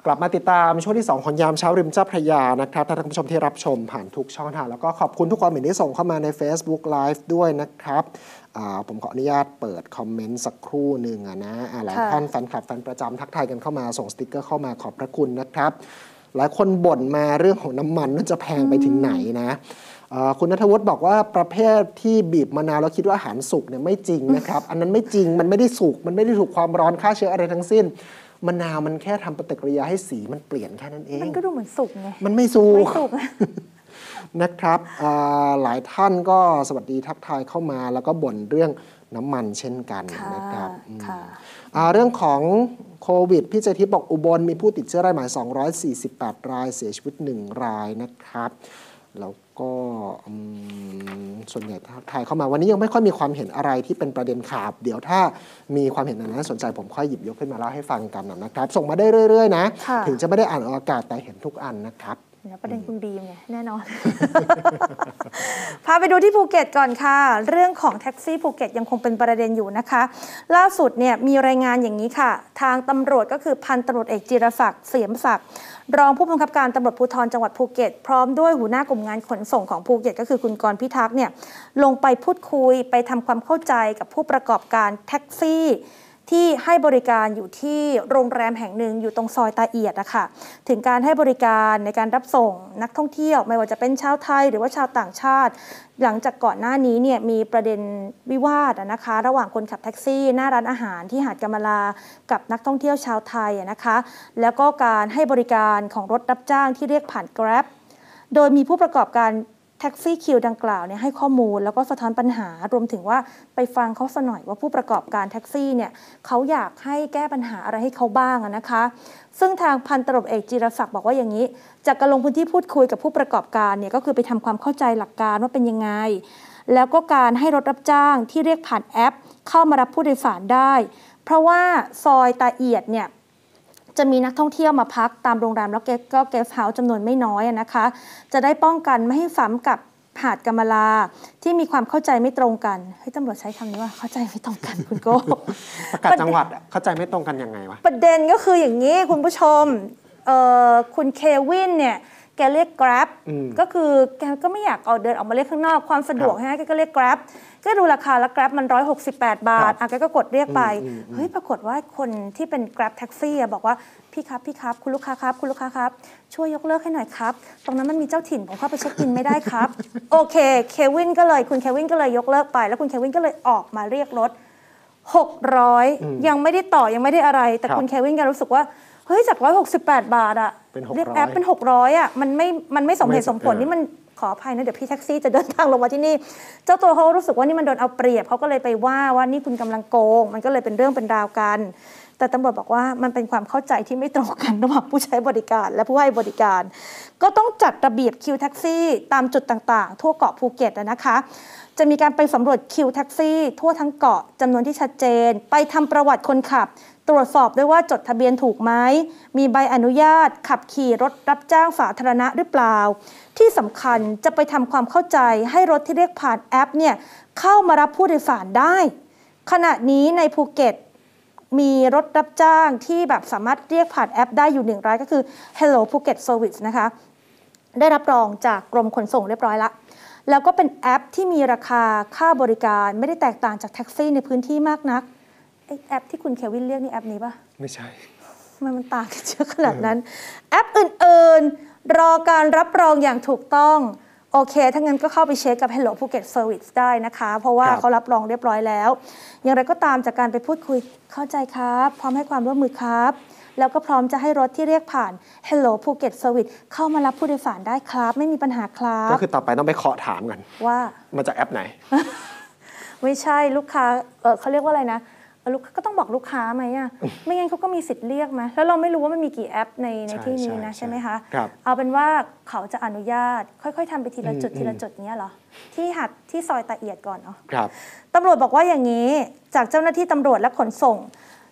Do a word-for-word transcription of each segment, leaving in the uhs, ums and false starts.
กลับมาติดตามช่วงที่สองของยามเช้าริมเจ้าพระยานะครับท่านผู้ชมที่รับชมผ่านทุกช่องทางแล้วก็ขอบคุณทุกความเห็นที่ส่งเข้ามาใน Facebook Live ด้วยนะครับผมขออนุญาตเปิดคอมเมนต์สักครู่หนึ่งนะหลายท่านแฟนคลับแฟนประจำทักทายกันเข้ามาส่งสติ๊กเกอร์เข้ามาขอบพระคุณนะครับหลายคนบ่นมาเรื่องของน้ำมันนั่นจะแพงไปถึงไหนนะคุณณัฐวุฒิบอกว่าประเภทที่บีบมะนาวแล้วคิดว่าอาหารสุกเนี่ยไม่จริงนะครับอันนั้นไม่จริงมันไม่ได้สุกมันไม่ได้ถูกความร้อนฆ่าเชื้ออะไรทั้งสิ้นมะนาวมันแค่ทำปฏิกิริยาให้สีมันเปลี่ยนแค่นั้นเองมันก็ดูเหมือนสุกไงมันไม่สุกไม่สุกนะครับหลายท่านก็สวัสดีทักทายเข้ามาแล้วก็บ่นเรื่องน้ำมันเช่นกันนะครับเรื่องของโควิดพี่เจทิพย์บอกอุบลมีผู้ติดเชื้อรายใหม่สองร้อยสี่สิบแปดรายเสียชีวิตหนึ่งรายนะครับแล้วก็ส่วนใหญ่ทักทายเข้ามาวันนี้ยังไม่ค่อยมีความเห็นอะไรที่เป็นประเด็นข่าวเดี๋ยวถ้ามีความเห็นอะไรน่าสนใจผมค่อยหยิบยกขึ้นมาเล่าให้ฟังกันนะครับส่งมาได้เรื่อยๆนะถึงจะไม่ได้อ่านออกอากาศแต่เห็นทุกอันนะครับประเด็นคุณบีมไงแน่นอน พาไปดูที่ภูเก็ตก่อนค่ะเรื่องของแท็กซี่ภูเก็ตยังคงเป็นประเด็นอยู่นะคะล่าสุดเนี่ยมีรายงานอย่างนี้ค่ะทางตำรวจก็คือพันตำรวจเอกจิรศักดิ์เสียมศักดิ์รองผู้บังคับการตำรวจภูธรจังหวัดภูเก็ตพร้อมด้วยหัวหน้ากลุ่มงานขนส่งของภูเก็ตก็คือคุณกรพิทักษ์เนี่ยลงไปพูดคุยไปทำความเข้าใจกับผู้ประกอบการแท็กซี่ที่ให้บริการอยู่ที่โรงแรมแห่งหนึ่งอยู่ตรงซอยตาเอียดนะคะถึงการให้บริการในการรับส่งนักท่องเที่ยวไม่ว่าจะเป็นชาวไทยหรือว่าชาวต่างชาติหลังจากก่อนหน้านี้เนี่ยมีประเด็นวิวาทนะคะระหว่างคนขับแท็กซี่หน้าร้านอาหารที่หาดกำมะลากับนักท่องเที่ยวชาวไทยนะคะแล้วก็การให้บริการของรถรับจ้างที่เรียกผ่าน Grab โดยมีผู้ประกอบการแท็กซี่คิวดังกล่าวเนี่ยให้ข้อมูลแล้วก็สะท้อนปัญหารวมถึงว่าไปฟังเขาสักหน่อยว่าผู้ประกอบการแท็กซี่เนี่ยเขาอยากให้แก้ปัญหาอะไรให้เขาบ้างนะคะซึ่งทางพันตำรวจเอกจิรศักดิ์บอกว่าอย่างนี้จากการลงพื้นที่พูดคุยกับผู้ประกอบการเนี่ยก็คือไปทำความเข้าใจหลักการว่าเป็นยังไงแล้วก็การให้รถรับจ้างที่เรียกผ่านแอปเข้ามารับผู้โดยสารได้เพราะว่าซอยตาเอียดเนี่ยจะมีนักท่องเที่ยวมาพักตามโรงแรมแล้วก็เกสต์เฮาส์จำนวนไม่น้อยนะคะจะได้ป้องกันไม่ให้ซ้ำกับหาดกำมะลาที่มีความเข้าใจไม่ตรงกันให้ตำรวจใช้คำนี้ว่าเข้าใจไม่ตรงกันคุณโก้ประกาศจังหวัดเข้าใจไม่ตรงกันยังไงวะประเด็นก็คืออย่างนี้คุณผู้ชมคุณเควินเนี่ยแกเรียก Grab ก็คือแกก็ไม่อยากเอาเดินออกมาเรียกข้างนอกความสะดวกใช่ไหมแกก็เรียก Grab ก็ดูราคาแล้ว Grab มันหนึ่งร้อยหกสิบแปดบาทอ่ะแกก็กดเรียกไปเฮ้ยปรากฏว่าคนที่เป็น Grab แท็กซี่บอกว่าพี่ครับพี่ครับคุณลูกค้าครับคุณลูกค้าครับช่วยยกเลิกให้หน่อยครับตรงนั้นมันมีเจ้าถิ่นผมเข้าไปเช็คอินไม่ได้ครับโอเคเควินก็เลยคุณเควินก็เลยยกเลิกไปแล้วคุณเควินก็เลยออกมาเรียกรถหกร้อยยังไม่ได้ต่อยังไม่ได้อะไรแต่คุณเควินก็รู้สึกว่าเฮ้ยจากหนึ่งร้อยหกสิบแปดบาทอะเรียกแอปเป็นหกร้อยอะมันไม่มันไม่สมเหตุสมผลนี่มันขออภัยนะเดี๋ยวพี่แท็กซี่จะเดินทางลงมาที่นี่เจ้าตัวเขารู้สึกว่านี่มันโดนเอาเปรียบเขาก็เลยไปว่าว่านี่คุณกำลังโกงมันก็เลยเป็นเรื่องเป็นราวกันแต่ตำรวจบอกว่ามันเป็นความเข้าใจที่ไม่ตรงกันระหว่างผู้ใช้บริการและผู้ให้บริการก็ต้องจัดระเบียบคิวแท็กซี่ตามจุดต่างๆทั่วเกาะภูเก็ตนะคะจะมีการไปสำรวจคิวแท็กซี่ทั่วทั้งเกาะจำนวนที่ชัดเจนไปทำประวัติคนขับตรวจสอบด้วยว่าจดทะเบียนถูกไหมมีใบอนุญาตขับขี่รถรับจ้างสาธารณะหรือเปล่าที่สำคัญจะไปทำความเข้าใจให้รถที่เรียกผ่านแอปเนี่ยเข้ามารับผู้โดยสารได้ขณะนี้ในภูเก็ตมีรถรับจ้างที่แบบสามารถเรียกผ่านแอปได้อยู่หนึ่งรายก็คือ Hello Phuket Service นะคะได้รับรองจากกรมขนส่งเรียบร้อยละแล้วก็เป็นแอปที่มีราคาค่าบริการไม่ได้แตกต่างจากแท็กซี่ในพื้นที่มากนักแอปที่คุณเควินเรียกนี่แอปนี้ป่ะไม่ใช่มันมันต่างกันเยอะขนาดนั้นแอปอื่นๆรอการรับรองอย่างถูกต้องโอเคถ้างั้นก็เข้าไปเช็คกับ Hello Phuket Service ได้นะคะเพราะว่าเขารับรองเรียบร้อยแล้วอย่างไรก็ตามจากการไปพูดคุยเข้าใจครับพร้อมให้ความร่วมมือครับแล้วก็พร้อมจะให้รถที่เรียกผ่าน Hello Phuket Service เข้ามารับผู้โดยสารได้ครับไม่มีปัญหาครับก็คือต่อไปต้องไปเคาะถามกันว่ามาจากแอปไหนไม่ใช่ลูกค้าเออเขาเรียกว่าอะไรนะลูกก็ต้องบอกลูกค้าไหมอ่ะไม่งั้นเขาก็มีสิทธิ์เรียกไหมแล้วเราไม่รู้ว่ามันมีกี่แอปในในที่นี้นะใช่ไหมคะเอาเป็นว่าเขาจะอนุญาตค่อยๆทำไปทีละจุดทีละจุดเนี้ยเหรอที่หัดที่ซอยตาเอียดก่อนเนาะตำรวจบอกว่าอย่างนี้จากเจ้าหน้าที่ตำรวจและขนส่ง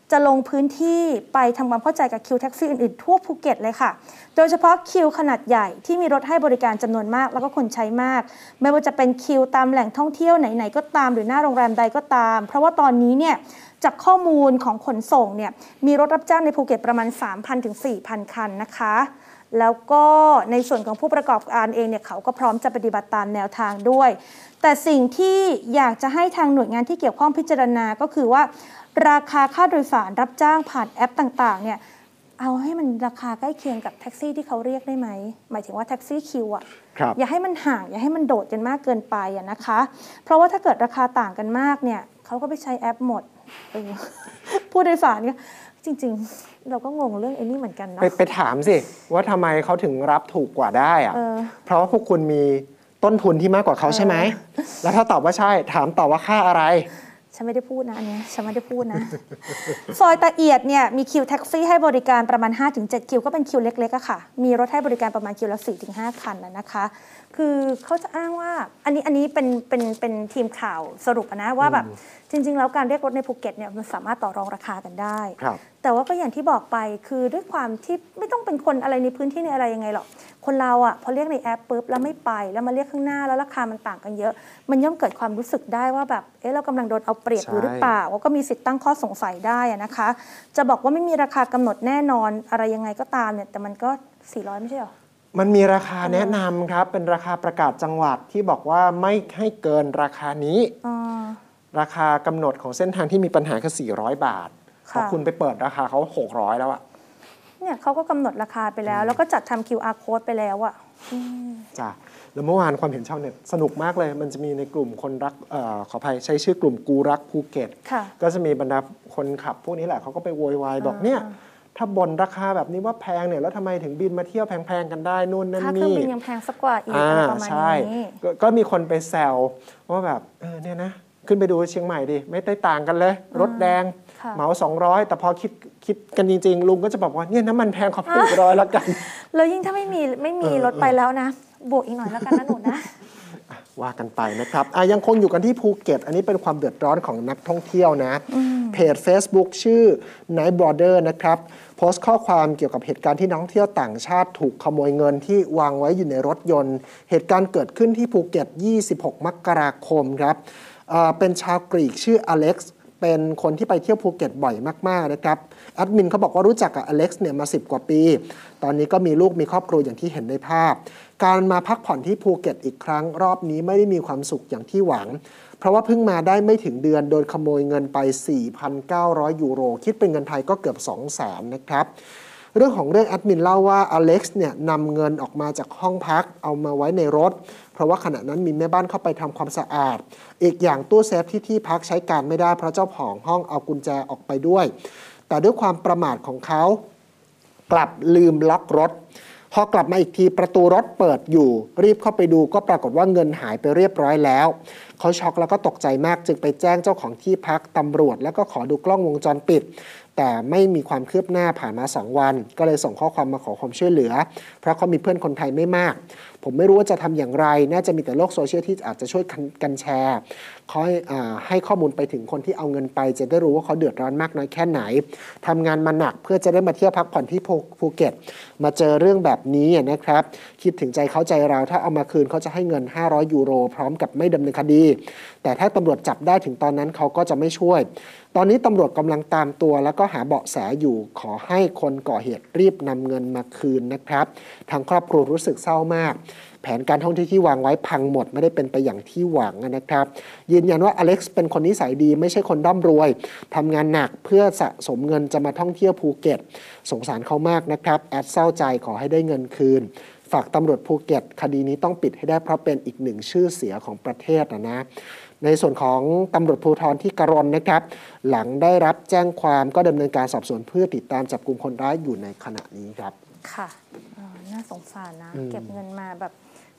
จะลงพื้นที่ไปทำความเข้าใจกับคิวแท็กซี่อื่นๆทั่วภูเก็ตเลยค่ะโดยเฉพาะคิวขนาดใหญ่ที่มีรถให้บริการจำนวนมากแล้วก็คนใช้มากไม่ว่าจะเป็นคิวตามแหล่งท่องเที่ยวไหนๆก็ตามหรือหน้าโรงแรมใดก็ตามเพราะว่าตอนนี้เนี่ยจากข้อมูลของขนส่งเนี่ยมีรถรับจ้างในภูเก็ตประมาณ สามพัน ถึง สี่พัน คันนะคะแล้วก็ในส่วนของผู้ประกอบการเองเนี่ยเขาก็พร้อมจะปฏิบัติตามแนวทางด้วยแต่สิ่งที่อยากจะให้ทางหน่วยงานที่เกี่ยวข้องพิจารณาก็คือว่าราคาค่าโดยสารรับจ้างผ่านแอปต่างๆเนี่ยเอาให้มันราคาใกล้เคียงกับแท็กซี่ที่เขาเรียกได้ไหมหมายถึงว่าแท็กซี่คิวอ่ะอย่าให้มันห่างอย่าให้มันโดดกันมากเกินไปอะนะคะเพราะว่าถ้าเกิดราคาต่างกันมากเนี่ยเขาก็ไปใช้แอปหมดผู้โดยสารเนี่ยจริงๆเราก็งงเรื่องไอ้นี่เหมือนกันเนาะไปไปถามสิว่าทำไมเขาถึงรับถูกกว่าได้อะเออเพราะว่าพวกคุณมีต้นทุนที่มากกว่าเขาใช่ไหมแล้วถ้าตอบว่าใช่ถามต่อว่าค่าอะไรฉันไม่ได้พูดนะอันนี้ฉันไม่ได้พูดนะ ซอยตะเอียดเนี่ยมีคิวแท็กซี่ให้บริการประมาณ ห้าถึงเจ็ด คิวก็เป็นคิวเล็กๆอะค่ะมีรถให้บริการประมาณคิวละ สี่ถึงห้า คันนะคะคือเขาจะอ้างว่าอันนี้อันนี้เป็นเป็นเป็นทีมข่าวสรุปนะว่าแบบจริงๆแล้วการเรียกรถในภูเก็ตเนี่ยมันสามารถต่อรองราคากันได้แต่ว่าก็อย่างที่บอกไปคือด้วยความที่ไม่ต้องเป็นคนอะไรในพื้นที่ในอะไรยังไงหรอกคนเราอ่ะพอเรียกในแอปปุ๊บแล้วไม่ไปแล้วมาเรียกข้างหน้าแล้วราคามันต่างกันเยอะมันย่อมเกิดความรู้สึกได้ว่าแบบเอ๊ะเรากำลังโดนเอาเปรียบอยู่หรือเปล่าก็มีสิทธิ์ตั้งข้อสงสัยได้นะคะจะบอกว่าไม่มีราคากำหนดแน่นอนอะไรยังไงก็ตามเนี่ยแต่มันก็สี่ร้อยไม่ใช่หรอมันมีราคาแนะนำครับเป็นราคาประกาศจังหวัดที่บอกว่าไม่ให้เกินราคานี้ราคากำหนดของเส้นทางที่มีปัญหาคือสี่ร้อยบาทพอคุณไปเปิดราคาเขาหกร้อยแล้วอะเนี่ยเขาก็กำหนดราคาไปแล้วแล้วก็จัดทำ คิว อาร์ code ไปแล้วอะจ้ะแล้วเมื่อวานความเห็นชาวเน็ตสนุกมากเลยมันจะมีในกลุ่มคนรักเอ่อขออภัยใช้ชื่อกลุ่มกูรักภูเก็ตก็จะมีบรรดาคนขับพวกนี้แหละเขาก็ไปโวยวายบอกเนี่ยถ้าบ่นราคาแบบนี้ว่าแพงเนี่ยแล้วทำไมถึงบินมาเที่ยวแพงๆกันได้นู่นนั่นนี่ค่าเครื่องบินยังแพงสักกว่าอีกอะไรประมาณนี้ก็มีคนไปแซวว่าแบบเออเนี่ยนะขึ้นไปดูเชียงใหม่ดิไม่ได้ต่างกันเลยรถแดงเหมาสองร้อยแต่พอคิดคิดกันจริงๆลุงก็จะบอกว่าเนี่ยน้ำมันแพงขอพูดร้อยแล้วกันแล้วยิ่งถ้าไม่มีไม่มีรถไปแล้วนะบวกอีกหน่อยแล้วกันนะหนูนะว่ากันไปนะครับยังคงอยู่กันที่ภูเก็ตอันนี้เป็นความเดือดร้อนของนักท่องเที่ยวนะเพจ Facebook ชื่อ Night Border นะครับโพสต์ข้อความเกี่ยวกับเหตุการณ์ที่นักท่องเที่ยวต่างชาติถูกขโมยเงินที่วางไว้อยู่ในรถยนต์เหตุการณ์เกิดขึ้นที่ภูเก็ตยี่สิบหกมกราคมครับเป็นชาวกรีกชื่ออเล็กซ์เป็นคนที่ไปเที่ยวภูเก็ตบ่อยมากๆนะครับแอดมินเขาบอกว่ารู้จักกับอเล็กซ์เนี่ยมาสิบกว่าปีตอนนี้ก็มีลูกมีครอบครัวอย่างที่เห็นในภาพการมาพักผ่อนที่ภูเก็ตอีกครั้งรอบนี้ไม่ได้มีความสุขอย่างที่หวังเพราะว่าเพิ่งมาได้ไม่ถึงเดือนโดนขโมยเงินไป สี่พันเก้าร้อย ยูโรคิดเป็นเงินไทยก็เกือบ สองแสน นะครับเรื่องของเรื่องแอดมินเล่าว่าอเล็กซ์เนี่ยนำเงินออกมาจากห้องพักเอามาไว้ในรถเพราะว่าขณะนั้นมีแม่บ้านเข้าไปทำความสะอาดอีกอย่างตู้เซฟที่ที่พักใช้การไม่ได้เพราะเจ้าของห้องเอากุญแจออกไปด้วยแต่ด้วยความประมาทของเขากลับลืมล็อกรถพอกลับมาอีกทีประตูรถเปิดอยู่รีบเข้าไปดูก็ปรากฏว่าเงินหายไปเรียบร้อยแล้วเขาช็อกแล้วก็ตกใจมากจึงไปแจ้งเจ้าของที่พักตำรวจแล้วก็ขอดูกล้องวงจรปิดแต่ไม่มีความคืบหน้าผ่านมาสองวันก็เลยส่งข้อความมาขอความช่วยเหลือเพราะเขามีเพื่อนคนไทยไม่มากผมไม่รู้ว่าจะทำอย่างไรน่าจะมีแต่โลกโซเชียลที่อาจจะช่วยกันแชร์เขาให้ข้อมูลไปถึงคนที่เอาเงินไปจะได้รู้ว่าเขาเดือดร้อนมากน้อยแค่ไหนทำงานมาหนักเพื่อจะได้มาเที่ยวพักผ่อนที่ภูเก็ตมาเจอเรื่องแบบนี้นะครับคิดถึงใจเขาใจเราถ้าเอามาคืนเขาจะให้เงินห้าร้อยยูโรพร้อมกับไม่ดำเนินคดีแต่ถ้าตำรวจจับได้ถึงตอนนั้นเขาก็จะไม่ช่วยตอนนี้ตำรวจกำลังตามตัวแล้วก็หาเบาะแสอยู่ขอให้คนก่อเหตุรีบนำเงินมาคืนนะครับทางครอบครัวรู้สึกเศร้ามากแผนการท่องเที่ยวที่วางไว้พังหมดไม่ได้เป็นไปอย่างที่หวังนะครับยืนยันว่าอเล็กซ์เป็นคนนิสัยดีไม่ใช่คนร่ำรวยทำงานหนักเพื่อสะสมเงินจะมาท่องเที่ยวภูเก็ตสงสารเขามากนะครับแอดเศร้าใจขอให้ได้เงินคืนฝากตำรวจภูเก็ตคดีนี้ต้องปิดให้ได้เพราะเป็นอีกหนึ่งชื่อเสียของประเทศนะนะในส่วนของตำรวจภูธรที่กระรนนะครับหลังได้รับแจ้งความก็ดำเนินการสอบสวนเพื่อติดตามจับกุมคนร้ายอยู่ในขณะนี้ครับค่ะน่าสงสารนะเก็บเงินมาแบบ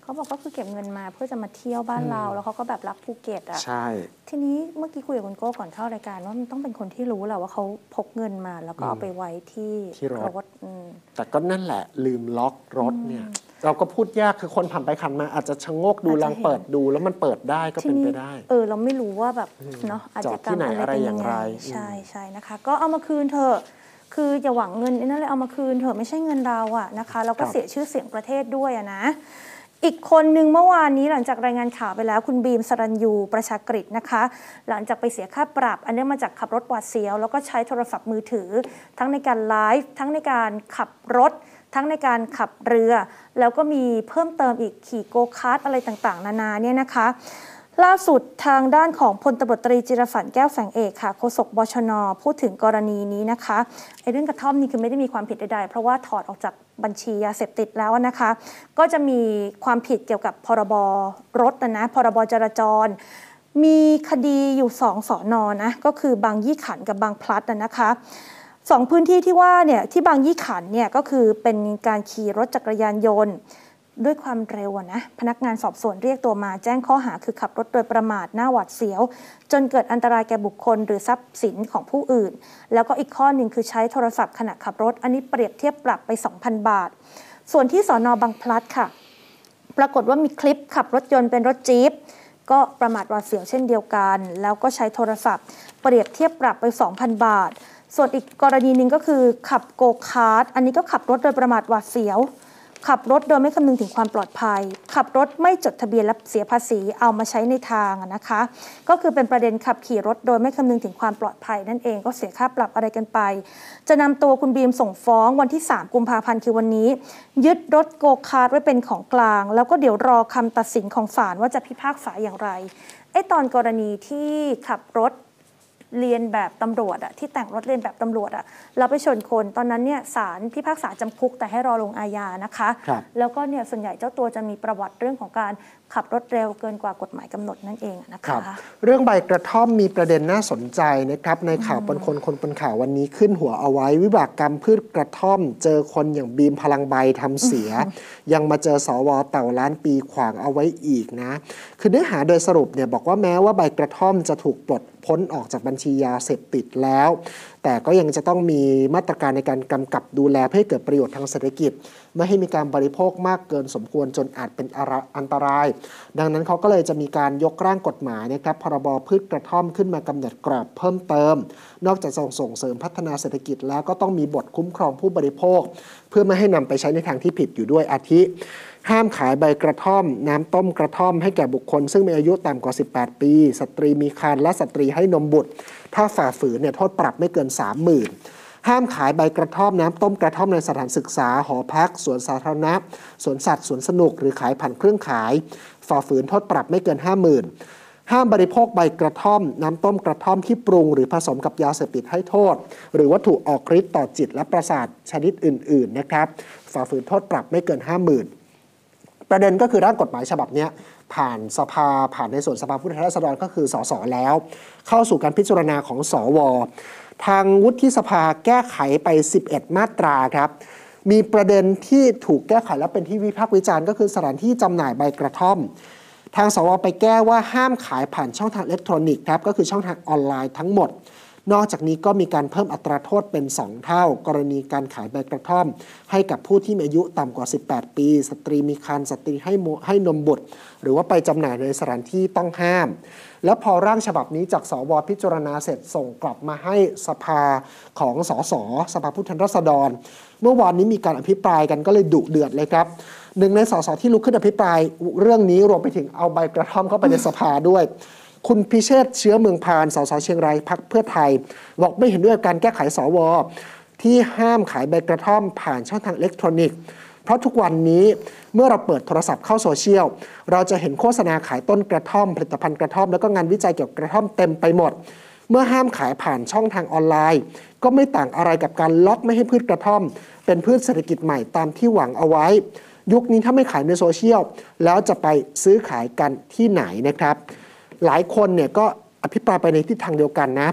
เขาบอกก็คือเก็บเงินมาเพื่อจะมาเที่ยวบ้านเราแล้วเขาก็แบบรักภูเก็ตอ่ะใช่ทีนี้เมื่อกี้คุยกับคุณโก้ก่อนเข้ารายการว่ามันต้องเป็นคนที่รู้แหละว่าเขาพกเงินมาแล้วก็เอาไปไว้ที่รถแต่ก็นั่นแหละลืมล็อกรถเนี่ยเราก็พูดยากคือคนผ่านไปขันมาอาจจะชะโงกดูลองเปิดดูแล้วมันเปิดได้ก็เป็นไปได้เออเราไม่รู้ว่าแบบเนาะอาจจะกรรมอะไรเป็นยังไงใช่ใช่นะคะก็เอามาคืนเถอะคืออย่าหวังเงินนั่นเลยเอามาคืนเถอะไม่ใช่เงินเราอะนะคะแล้วก็เสียชื่อเสียงประเทศด้วยอะนะอีกคนหนึ่งเมื่อวานนี้หลังจากรายงานข่าวไปแล้วคุณบีมสรัญยูประชากฤษนะคะหลังจากไปเสียค่าปรับอันนี้มาจากขับรถหวาดเสียวแล้วก็ใช้โทรศัพท์มือถือทั้งในการไลฟ์ทั้งในการขับรถทั้งในการขับเรือแล้วก็มีเพิ่มเติมอีกขี่โกคาร์ทอะไรต่างๆนานาเนี่ยนะคะล่าสุดทางด้านของพลตบตรีจิรฝันแก้วแฝงเอกค่ะโฆษกบชน.พูดถึงกรณีนี้นะคะไอ้เรื่องกระท่อมนี่คือไม่ได้มีความผิดใดๆเพราะว่าถอดออกจากบัญชียาเสพติดแล้วนะคะก็จะมีความผิดเกี่ยวกับพรบรถนะพรบจราจรมีคดีอยู่สองสน.นะก็คือบางยี่ขันกับบางพลัดนะคะสองพื้นที่ที่ว่าเนี่ยที่บางยี่ขันเนี่ยก็คือเป็นการขี่รถจักรยานยนต์ด้วยความเร็วนะพนักงานสอบสวนเรียกตัวมาแจ้งข้อหาคือขับรถโดยประมาทหน้าหวาดเสียวจนเกิดอันตรายแก่บุคคลหรือทรัพย์สินของผู้อื่นแล้วก็อีกข้อหนึ่งคือใช้โทรศัพท์ขณะขับรถอันนี้เปรียบเทียบปรับไป สองพัน บาทส่วนที่สน.บางพลัดค่ะปรากฏว่ามีคลิปขับรถยนต์เป็นรถจี๊ปก็ประมาทหวาดเสียวเช่นเดียวกันแล้วก็ใช้โทรศัพท์เปรียบเทียบปรับไป สองพัน บาทส่วนอีกกรณีหนึ่งก็คือขับโกคาร์ทอันนี้ก็ขับรถโดยประมาทหวาดเสียวขับรถโดยไม่คำนึงถึงความปลอดภัยขับรถไม่จดทะเบียนและเสียภาษีเอามาใช้ในทางนะคะก็คือเป็นประเด็นขับขี่รถโดยไม่คำนึงถึงความปลอดภัยนั่นเองก็เสียค่าปรับอะไรกันไปจะนำตัวคุณบีมส่งฟ้องวันที่สามกุมภาพันธ์คือวันนี้ยึดรถโกคาร์ทไว้เป็นของกลางแล้วก็เดี๋ยวรอคำตัดสินของศาลว่าจะพิพากษาอย่างไรไอ้ตอนกรณีที่ขับรถเรียนแบบตำรวจอะที่แต่งรถเรียนแบบตำรวจอะเราไปชนคนตอนนั้นเนี่ยศาลพิพากษาจำคุกแต่ให้รอลงอาญานะคะแล้วก็เนี่ยส่วนใหญ่เจ้าตัวจะมีประวัติเรื่องของการขับรถเร็วเกินกว่ากฎหมายกำหนดนั่นเองนะคะเรื่องใบกระท่อมมีประเด็นน่าสนใจนะครับในข่าวปนคนคนปนข่าววันนี้ขึ้นหัวเอาไว้วิบากกรรมพืชกระท่อมเจอคนอย่างบีมพลังใบทำเสีย ยังมาเจอสวเต่าล้านปีขวางเอาไว้อีกนะคือเนื้อหาโดยสรุปเนี่ยบอกว่าแม้ว่าใบกระท่อมจะถูกปลดพ้นออกจากบัญชียาเสพติดแล้วแต่ก็ยังจะต้องมีมาตรการในการกำกับดูแลเพื่อให้เกิดประโยชน์ทางเศรษฐกิจไม่ให้มีการบริโภคมากเกินสมควรจนอาจเป็นอันตรายดังนั้นเขาก็เลยจะมีการยกร่างกฎหมายนะครับพรบพืชกระท่อมขึ้นมากำหนดกรอบเพิ่มเติมนอกจากจะส่งเสริมพัฒนาเศรษฐกิจแล้วก็ต้องมีบทคุ้มครองผู้บริโภคเพื่อไม่ให้นำไปใช้ในทางที่ผิดอยู่ด้วยอาทิห้ามขายใบกระท่อมน้ำต้มกระท่อมให้แก่บุคคลซึ่งมีอายุต่ำกว่าสิบแปดปีสตรีมีครรภ์และสตรีให้นมบุตรถ้าฝ่าฝืนเนี่ยโทษปรับไม่เกิน สามหมื่น ห้ามขายใบกระท่อมน้ำต้มกระท่อมในสถานศึกษาหอพักสวนสาธารณะสวนสัตว์สวนสนุกหรือขายผ่านเครื่องขายฝ่าฝืนโทษปรับไม่เกิน ห้าหมื่น ห้ามบริโภคใบกระท่อมน้ำต้มกระท่อมที่ปรุงหรือผสมกับยาเสพติดให้โทษหรือวัตถุออกฤทธิ์ต่อจิตและประสาทชนิดอื่นๆนะครับฝ่าฝืนโทษปรับไม่เกิน ห้าหมื่นประเด็นก็คือร่างกฎหมายฉบับนี้ผ่านสภาผ่านในส่วนสภาผู้แทนราษฎรก็คือสสแล้วเข้าสู่การพิจารณาของสวทางวุฒิสภาแก้ไขไปสิบเอ็ดมาตราครับมีประเด็นที่ถูกแก้ไขและเป็นที่วิพากษ์วิจารณ์ก็คือสถานที่จำหน่ายใบกระท่อมทางสวไปแก้ว่าห้ามขายผ่านช่องทางอิเล็กทรอนิกส์ครับก็คือช่องทางออนไลน์ทั้งหมดนอกจากนี้ก็มีการเพิ่มอัตราโทษเป็นสองเท่ากรณีการขายใบกระท่อมให้กับผู้ที่มีอายุต่ำกว่าสิบแปดปีสตรีมีครรภ์สตรีให้ให้นมบุตรหรือว่าไปจำหน่ายในสถานที่ต้องห้ามแล้วพอร่างฉบับนี้จากสวพิจารณาเสร็จส่งกลับมาให้สภาของสสสภาผู้แทนราษฎรเมื่อวานนี้มีการอภิปรายกันก็เลยดุเดือดเลยครับหนึ่งในสสที่ลุกขึ้นอภิปรายเรื่องนี้รวมไปถึงเอาใบกระท่อมเข้าไปในสภาด้วยคุณพิเชษฐ์เชื้อเมืองพานสสเชียงรายพรรคเพื่อไทยบอกไม่เห็นด้วยกับการแก้ไขสวที่ห้ามขายใบกระท่อมผ่านช่องทางอิเล็กทรอนิกส์เพราะทุกวันนี้เมื่อเราเปิดโทรศัพท์เข้าโซเชียลเราจะเห็นโฆษณาขายต้นกระท่อมผลิตภัณฑ์กระท่อมแล้วก็งานวิจัยเกี่ยวกับกระท่อมเต็มไปหมดเมื่อห้ามขายผ่านช่องทางออนไลน์ก็ไม่ต่างอะไรกับการล็อกไม่ให้พืชกระท่อมเป็นพืชเศรษฐกิจใหม่ตามที่หวังเอาไว้ยุคนี้ถ้าไม่ขายในโซเชียลแล้วจะไปซื้อขายกันที่ไหนนะครับหลายคนเนี่ยก็อภิปรายไปในทิศทางเดียวกันนะ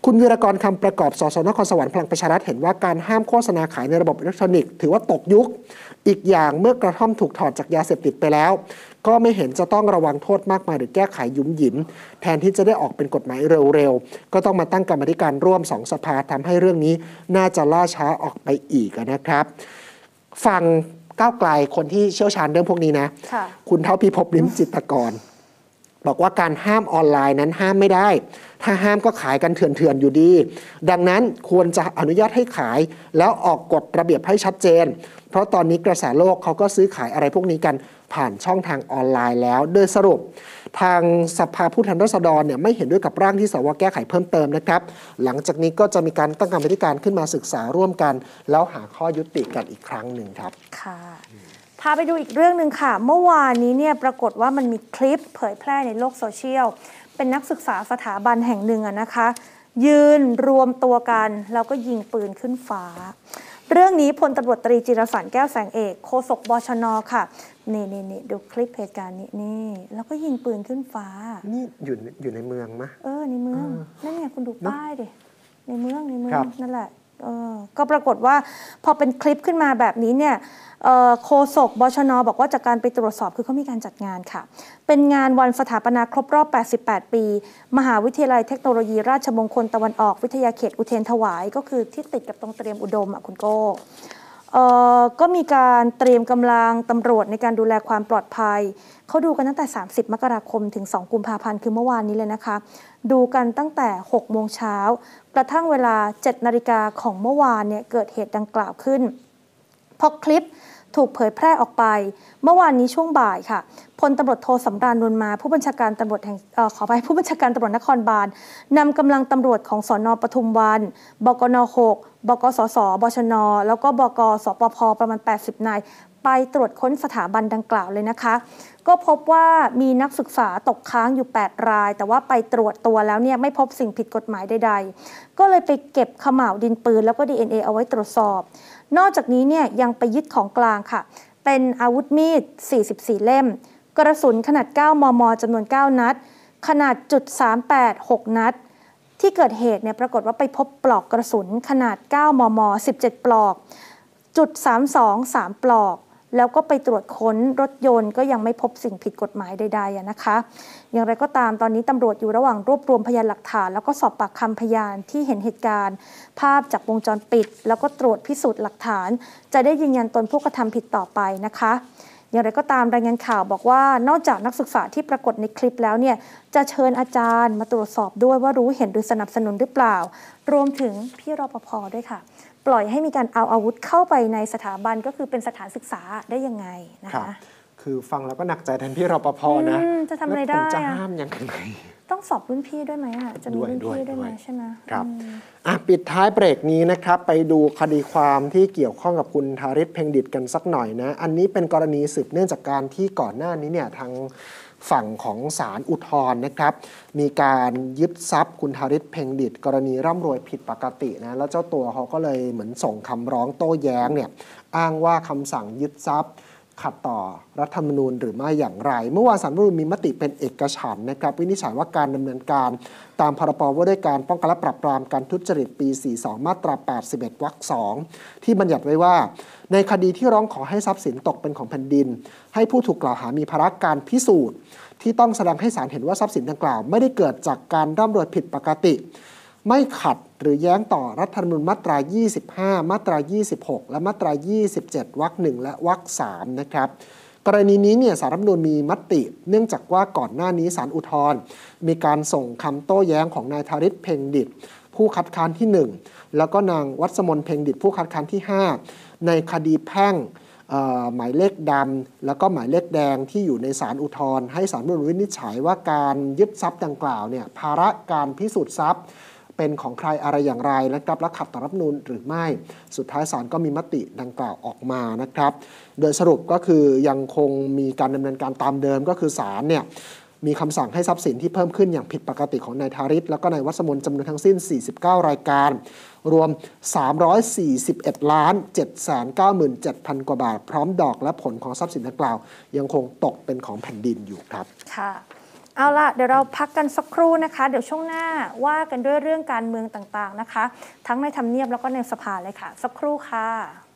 คุณวีรกรคำประกอบสสนครสวรรค์พลังประชารัฐเห็นว่าการห้ามโฆษณาขายในระบบอิเล็กทรอนิกส์ถือว่าตกยุคอีกอย่างเมื่อกระท่อมถูกถอดจากยาเสพติดไปแล้วก็ไม่เห็นจะต้องระวังโทษมากมายหรือแก้ไขยุ่มหยิมแทนที่จะได้ออกเป็นกฎหมายเร็วๆก็ต้องมาตั้งกรรมธิการร่วมสองสภาทำให้เรื่องนี้น่าจะล่าช้าออกไปอีกนะครับฟังก้าวไกลคนที่เชี่ยวชาญเรื่องพวกนี้นะคุณเท่าพิภพลิ้มจิตรกรบอกว่าการห้ามออนไลน์นั้นห้ามไม่ได้ถ้าห้ามก็ขายกันเถื่อนๆอยู่ดีดังนั้นควรจะอนุญาตให้ขายแล้วออกกฎระเบียบให้ชัดเจนเพราะตอนนี้กระแสโลกเขาก็ซื้อขายอะไรพวกนี้กันผ่านช่องทางออนไลน์แล้วโดยสรุปทางสภาผู้แทนราษฎรเนี่ยไม่เห็นด้วยกับร่างที่สวแก้ไขเพิ่มเติมนะครับหลังจากนี้ก็จะมีการตั้งกรรมธิการขึ้นมาศึกษาร่วมกันแล้วหาข้อยุติกันอีกครั้งหนึ่งครับค่ะพาไปดูอีกเรื่องหนึ่งค่ะเมื่อวานนี้เนี่ยปรากฏว่ามันมีคลิปเผยแพร่ในโลกโซเชียลเป็นนักศึกษาสถาบันแห่งหนึ่งนะคะยืนรวมตัวกันแล้วก็ยิงปืนขึ้นฟ้าเรื่องนี้พลตำรวจตรีจิรสันต์แก้วแสงเอกโฆษกบชน.ค่ะนี่นี่นี่ดูคลิปเหตุการณ์นี้นี่แล้วก็ยิงปืนขึ้นฟ้านี่อยู่อยู่ในเมืองมะเออในเมืองนั่นไงคุณดูป้ายดิในเมืองในเมืองนั่นแหละเออก็ปรากฏว่าพอเป็นคลิปขึ้นมาแบบนี้เนี่ยโฆษกบชน.บอกว่าจากการไปตรวจสอบคือเขามีการจัดงานค่ะเป็นงานวันสถาปนาครบรอบแปดสิบแปดปีมหาวิทยาลัยเทคโนโลยีราชมงคลตะวันออกวิทยาเขตอุเทรนถวายก็คือที่ติดกับตรงเตรียมอุดมอ่ะคุณโก้ก็มีการเตรียมกำลังตำรวจในการดูแลความปลอดภัยเขาดูกันตั้งแต่สามสิบมกราคมถึงสองกุมภาพันธ์คือเมื่อวานนี้เลยนะคะดูกันตั้งแต่หกโมงเช้ากระทั่งเวลาเจ็ดนาฬิกาของเมื่อวานเนี่ยเกิดเหตุดังกล่าวขึ้นพอคลิปถูกเผยแพร่ออกไปเมื่อวานนี้ช่วงบ่ายค่ะพลตำรวจโทสำราญนวลมาผู้บัญชาการตำรวจแห่งเอ่อขอไปผู้บัญชาการตำรวจนครบาลนำกำลังตำรวจของสน.ปทุมวันบกน.หกบกสสบชน.แล้วก็บกสปภประมาณแปดสิบนายไปตรวจค้นสถาบันดังกล่าวเลยนะคะก็พบว่ามีนักศึกษาตกค้างอยู่แปดรายแต่ว่าไปตรวจตัวแล้วเนี่ยไม่พบสิ่งผิดกฎหมายใดๆก็เลยไปเก็บเขม่าวดินปืนแล้วก็ ดี เอ็น เอ เอาไว้ตรวจสอบนอกจากนี้เนี่ยยังไปยึดของกลางค่ะเป็นอาวุธมีดสี่สิบสี่เล่มกระสุนขนาดเก้ามมจำนวนเก้านัดขนาดจุดสามแปด หกนัดที่เกิดเหตุเนี่ยปรากฏว่าไปพบปลอกกระสุนขนาดเก้ามมสิบเจ็ดปลอกจุดสามสอง สามปลอกแล้วก็ไปตรวจค้นรถยนต์ก็ยังไม่พบสิ่งผิดกฎหมายใดๆนะคะอย่างไรก็ตามตอนนี้ตำรวจอยู่ระหว่างรวบรวมพยานหลักฐานแล้วก็สอบปากคำพยานที่เห็นเหตุการณ์ภาพจากวงจรปิดแล้วก็ตรวจพิสูจน์หลักฐานจะได้ยืนยันตนผู้กระทำผิดต่อไปนะคะอย่างไรก็ตามรายงานข่าวบอกว่านอกจากนักศึกษาที่ปรากฏในคลิปแล้วเนี่ยจะเชิญอาจารย์มาตรวจสอบด้วยว่ารู้เห็นหรือสนับสนุนหรือเปล่ารวมถึงพี่รปภ.ด้วยค่ะปล่อยให้มีการเอาอาวุธเข้าไปในสถาบันก็คือเป็นสถานศึกษาได้ยังไงนะคะคือฟังแล้วก็หนักใจแทนพี่รปภ.นะจะทำอะไรได้จะห้ามยังไงต้องสอบรุ่นพี่ด้วยไหมอ่ะจะมีรุ่นพี่ด้วยไหมใช่ไหมครับอ่ะปิดท้ายเบรกนี้นะครับไปดูคดีความที่เกี่ยวข้องกับคุณธาริศเพ็งดิษฐ์กันสักหน่อยนะอันนี้เป็นกรณีสืบเนื่องจากการที่ก่อนหน้านี้เนี่ยทางฝั่งของศาลอุทธรณ์นะครับมีการยึดทรัพย์คุณธาริศเพ็งดิษฐ์กรณีร่ำรวยผิดปกตินะแล้วเจ้าตัวเขาก็เลยเหมือนส่งคำร้องโต้แย้งเนี่ยอ้างว่าคำสั่งยึดทรัพย์ขัดต่อรัฐธรรมนูญหรือไม่อย่างไรเมื่อวานศาลรัฐธรรมนูญมีมติเป็นเอกฉันท์นะครับวินิจฉัยว่าการดำเนินการตามพรบว่าด้วยการป้องกันและปราบปรามการทุจริตปีสี่สิบสองมาตราแปดสิบเอ็ดวรรคสองที่บัญญัติไว้ว่าในคดีที่ร้องขอให้ทรัพย์สินตกเป็นของแผ่นดินให้ผู้ถูกกล่าวหามีภาระการพิสูจน์ที่ต้องแสดงให้ศาลเห็นว่าทรัพย์สินดังกล่าวไม่ได้เกิดจากการร่ำรวยผิดปกติไม่ขัดหรือแย้งต่อรัฐธรรมนูญมาตรายี่สิบห้ามาตรายี่สิบหกและมาตรายี่สิบเจ็ดวรรคหนึ่งและวรรคสามนะครับกรณีนี้เนี่ยศาลรัฐธรรมนูญมีมติเนื่องจากว่าก่อนหน้านี้ศาลอุทธรณ์มีการส่งคำโต้แย้งของนายธาริศเพ็งดิษฐ์ผู้คัดค้านที่หนึ่งแล้วก็นางวัสมนเพ็งดิษฐ์ผู้คัดค้านที่ห้าในคดีแพ่งหมายเลขดำแล้วก็หมายเลขแดงที่อยู่ในศาลอุทธรณ์ให้ศาลรัฐธรรมนูญวินิจฉัยว่าการยึดทรัพย์ดังกล่าวเนี่ยภาระการพิสูจน์ทรัพย์เป็นของใครอะไรอย่างไรนะครับและขัดต่อรัฐธรรมนูญหรือไม่สุดท้ายศาลก็มีมติดังกล่าวออกมานะครับโดยสรุปก็คือยังคงมีการดำเนินการตามเดิมก็คือศาลเนี่ยมีคำสั่งให้ทรัพย์สินที่เพิ่มขึ้นอย่างผิดปกติของนายธาริศแล้วก็นายวัสมนจำนวนทั้งสิ้นสี่สิบเก้ารายการรวมสามร้อยสี่สิบเอ็ดล้านเจ็ดแสนเก้าหมื่นเจ็ดพัน กว่าบาทพร้อมดอกและผลของทรัพย์สินดังกล่าวยังคงตกเป็นของแผ่นดินอยู่ครับค่ะอเอาล่ะเดี๋ยวเราพักกันสักครู่นะคะเดี๋ยวช่วงหน้าว่ากันด้วยเรื่องการเมืองต่างๆนะคะทั้งในทำเนียบแล้วก็ในสภาเลยค่ะสักครู่ค่ะ